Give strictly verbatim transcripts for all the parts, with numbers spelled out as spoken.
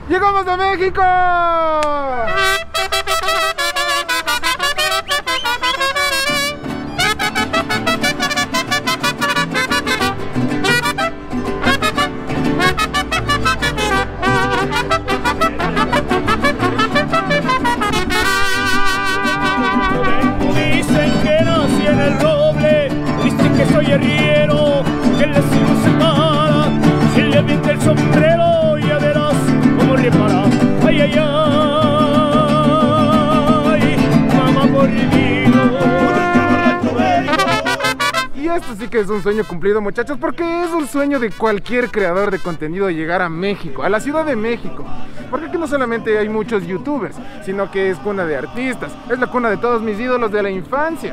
¡Llegamos a México! Dicen que nací en el roble, dicen que soy arriero, que le sigo semana. Si le viste el sombrero, ya verás cómo repara. Ay, ay, ay, mamá por vino. Y esto sí que es un sueño cumplido, muchachos, porque es un sueño de cualquier creador de contenido llegar a México, a la Ciudad de México. Porque aquí no solamente hay muchos youtubers, sino que es cuna de artistas, es la cuna de todos mis ídolos de la infancia.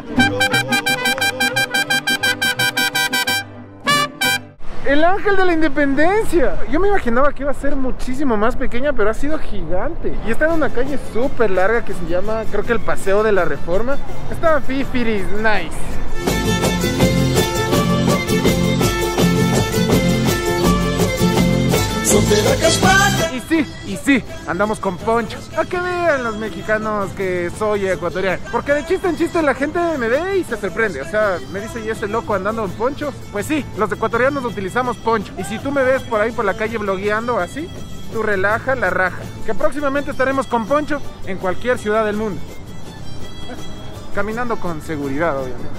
El Ángel de la Independencia. Yo me imaginaba que iba a ser muchísimo más pequeña, pero ha sido gigante. Y está en una calle súper larga que se llama, creo que el Paseo de la Reforma. Está fifiris nice. Y sí, y sí, andamos con poncho. A que vean los mexicanos que soy ecuatoriano. Porque de chiste en chiste la gente me ve y se sorprende. O sea, me dice, ¿y ese loco andando en poncho? Pues sí, los ecuatorianos utilizamos poncho. Y si tú me ves por ahí por la calle blogueando así, tú relaja la raja. Que próximamente estaremos con poncho en cualquier ciudad del mundo. Caminando con seguridad, obviamente.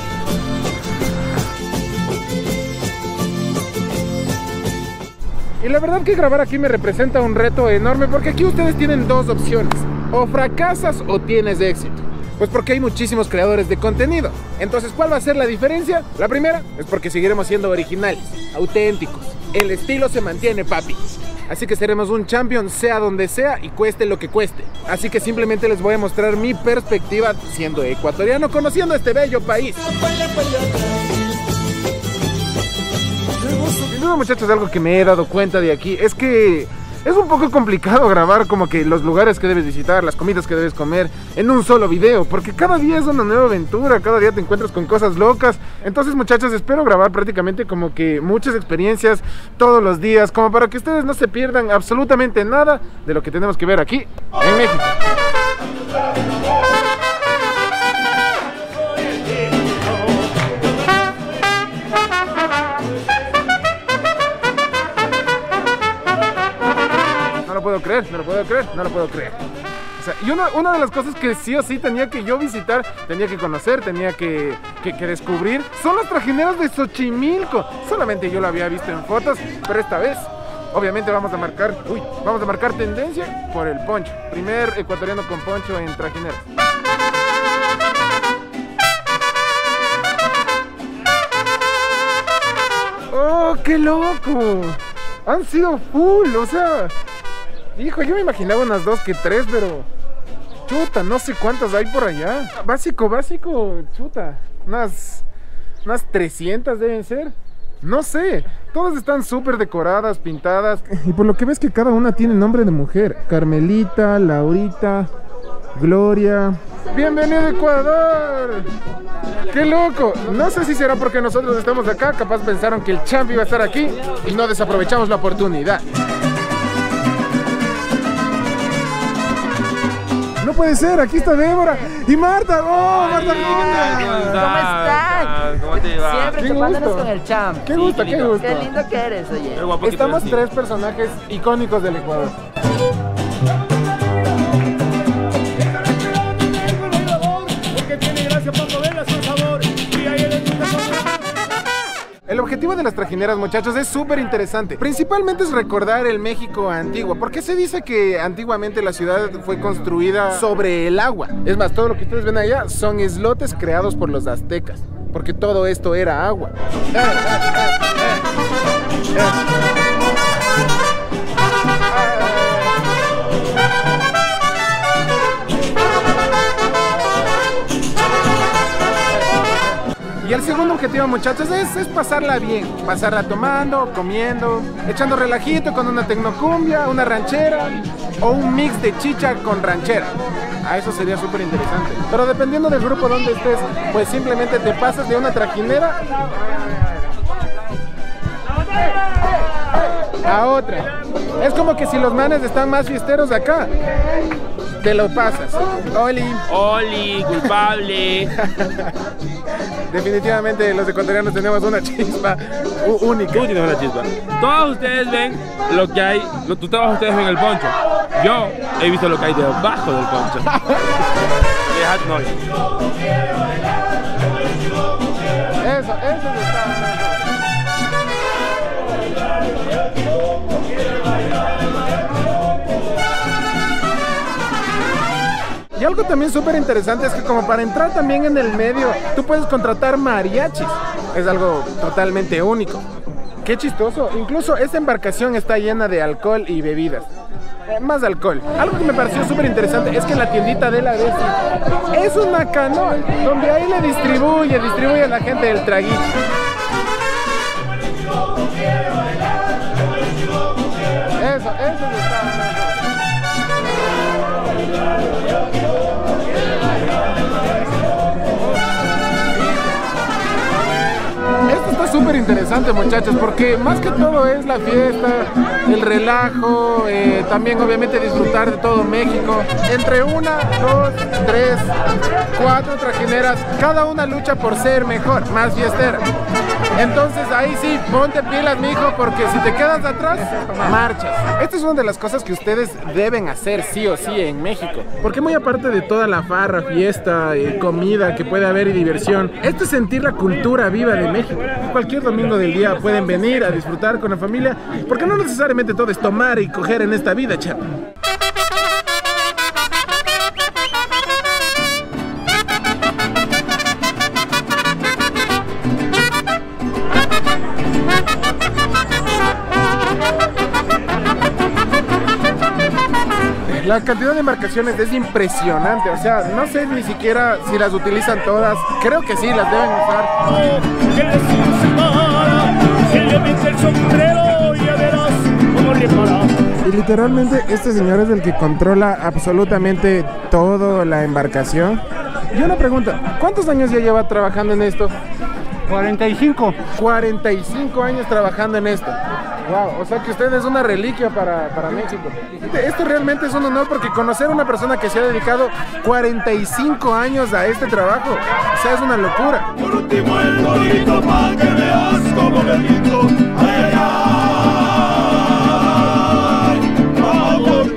Y la verdad que grabar aquí me representa un reto enorme, porque aquí ustedes tienen dos opciones: o fracasas o tienes éxito. Pues porque hay muchísimos creadores de contenido. Entonces, ¿cuál va a ser la diferencia? La primera es porque seguiremos siendo originales, auténticos. El estilo se mantiene, papi. Así que seremos un champion sea donde sea y cueste lo que cueste. Así que simplemente les voy a mostrar mi perspectiva siendo ecuatoriano, conociendo este bello país. Sin duda, muchachos, algo que me he dado cuenta de aquí es que es un poco complicado grabar como que los lugares que debes visitar, las comidas que debes comer en un solo video, porque cada día es una nueva aventura, cada día te encuentras con cosas locas. Entonces, muchachos, espero grabar prácticamente como que muchas experiencias todos los días, como para que ustedes no se pierdan absolutamente nada de lo que tenemos que ver aquí en México. No lo puedo creer, no lo puedo creer, no lo puedo creer. O sea, y una, una de las cosas que sí o sí tenía que yo visitar, tenía que conocer, tenía que, que, que descubrir, son las trajineras de Xochimilco. Solamente yo lo había visto en fotos, pero esta vez, obviamente vamos a marcar, uy, vamos a marcar tendencia por el poncho. Primer ecuatoriano con poncho en trajineras. ¡Oh, qué loco! Han sido full, o sea... Hijo, yo me imaginaba unas dos que tres, pero... Chuta, no sé cuántas hay por allá. Básico, básico, chuta. Unas... Unas trescientas deben ser. No sé. Todas están súper decoradas, pintadas. Y por lo que ves que cada una tiene nombre de mujer. Carmelita, Laurita, Gloria... ¡Bienvenido a Ecuador! ¡Qué loco! No sé si será porque nosotros estamos acá. Capaz pensaron que el champ iba a estar aquí y no desaprovechamos la oportunidad. No puede ser, aquí está Débora y Marta. ¡Oh, Marta! ¿Cómo están? ¿Cómo te va? Siempre topándonos con el champ. ¡Qué gusto, qué gusto! Qué lindo que eres, oye. Estamos tres personajes icónicos del Ecuador. El objetivo de las trajineras, muchachos, es súper interesante. Principalmente es recordar el México antiguo, porque se dice que antiguamente la ciudad fue construida sobre el agua. Es más, todo lo que ustedes ven allá son islotes creados por los aztecas, porque todo esto era agua. Y el segundo objetivo, muchachos, es, es pasarla bien. Pasarla tomando, comiendo, echando relajito con una tecnocumbia, una ranchera o un mix de chicha con ranchera. A eso sería súper interesante. Pero dependiendo del grupo donde estés, pues simplemente te pasas de una trajinera a otra. Es como que si los manes están más fiesteros de acá, te lo pasas. Oli. Oli, culpable. Definitivamente los ecuatorianos tenemos una chispa única. Tú tienes una chispa. Todos ustedes ven lo que hay, lo, todos ustedes ven el poncho. Yo he visto lo que hay debajo del poncho. Dejad noise. Eso, eso es está. Y algo también súper interesante es que como para entrar también en el medio, tú puedes contratar mariachis. Es algo totalmente único. Qué chistoso. Incluso esta embarcación está llena de alcohol y bebidas. Eh, más alcohol. Algo que me pareció súper interesante es que la tiendita de la Bessie es una canoa donde ahí le distribuye, distribuye a la gente el traguito. Eso, eso está. Esto está súper interesante, muchachos, porque más que todo es la fiesta, el relajo, eh, también obviamente disfrutar de todo México. Entre una, dos, tres, cuatro trajineras, cada una lucha por ser mejor, más fiestera. Entonces ahí sí, ponte pilas, mijo, porque si te quedas atrás, marchas. Esta es una de las cosas que ustedes deben hacer sí o sí en México, porque muy aparte de toda la farra, fiesta, eh, comida que puede haber y diversión, esto es sentir la cultura viva de México. Cualquier domingo del día pueden venir a disfrutar con la familia, porque no necesariamente todo es tomar y coger en esta vida, chavo. La cantidad de embarcaciones es impresionante, o sea, no sé ni siquiera si las utilizan todas, creo que sí, las deben usar. Que les separa, que le mete el sombrero y ya verás cómo repara. Y literalmente este señor es el que controla absolutamente toda la embarcación. Y una pregunta, ¿cuántos años ya lleva trabajando en esto? cuarenta y cinco. cuarenta y cinco años trabajando en esto. Wow, o sea que usted es una reliquia para, para México. Esto realmente es un honor porque conocer a una persona que se ha dedicado cuarenta y cinco años a este trabajo, o sea, es una locura. Por último el gorrito pa' que veas como me pinto. Ay, ay, ay. Vamos.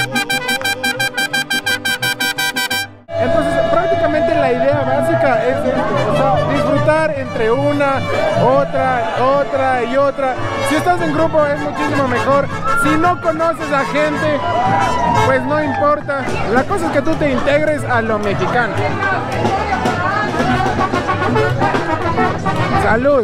Entonces, prácticamente la idea básica es esto, o sea, disfrutar entre una, otra, otra y otra. Si estás en grupo es muchísimo mejor. Si no conoces a gente, pues no importa. La cosa es que tú te integres a lo mexicano. ¡Salud!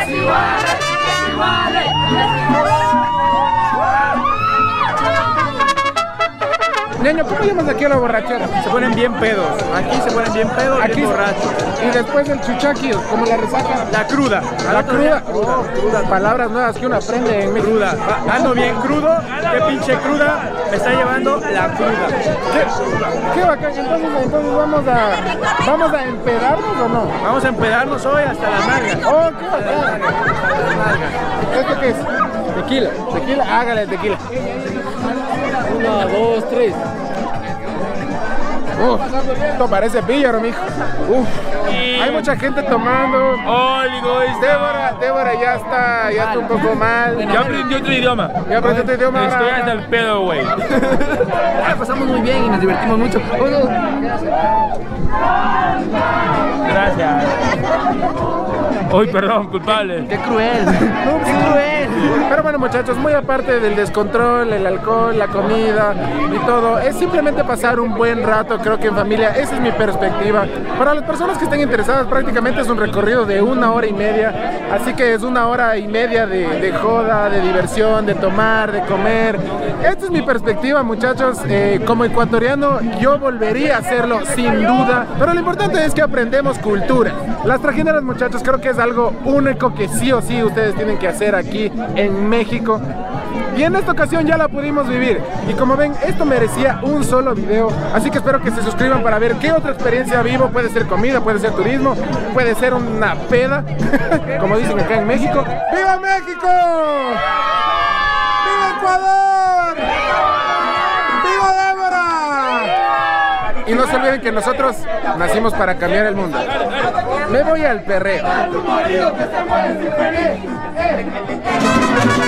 Ñaño, ¿cómo llamas aquí a la borrachera? Se ponen bien pedos. Aquí se ponen bien pedos, Aquí bien borrachos. Y después del chuchaqui, como la resaca. La cruda. La cruda. Oh, cruda. Palabras nuevas que uno aprende en México. Cruda. Va- Ando bien crudo. Qué pinche cruda me está llevando la cruda. ¿Qué, qué bacán? Entonces, entonces vamos a vamos a empedarnos o no. Vamos a empedarnos hoy hasta las nalgas. Oh, qué bacán. ¿Esto qué es? Tequila. Tequila, hágale tequila. Uno, dos, tres. Uf, esto parece píllaro, mijo. Uf, hay mucha gente tomando. Oligo, Débora, Débora ya está, ya está un poco mal. ya aprendí otro idioma. Ya aprendí otro idioma. Estoy hasta el pedo, güey. La pasamos muy bien y nos divertimos mucho. Gracias. Uy, perdón, culpable. ¡Qué cruel! No, ¡Qué cruel! Pero bueno, muchachos, muy aparte del descontrol, el alcohol, la comida y todo, es simplemente pasar un buen rato, creo que en familia. Esa es mi perspectiva. Para las personas que estén interesadas, prácticamente es un recorrido de una hora y media, así que es una hora y media de, de joda, de diversión, de tomar, de comer. Esta es mi perspectiva, muchachos. Eh, como ecuatoriano, yo volvería a hacerlo sin duda, pero lo importante es que aprendemos cultura. Las trajineras, muchachos, creo que es algo único que sí o sí ustedes tienen que hacer aquí en México. Y en esta ocasión ya la pudimos vivir. Y como ven, esto merecía un solo video. Así que espero que se suscriban para ver qué otra experiencia vivo. Puede ser comida, puede ser turismo, puede ser una peda, como dicen acá en México. ¡Viva México! ¡Viva Ecuador! no se olviden que nosotros nacimos para cambiar el mundo. Me voy al perreo.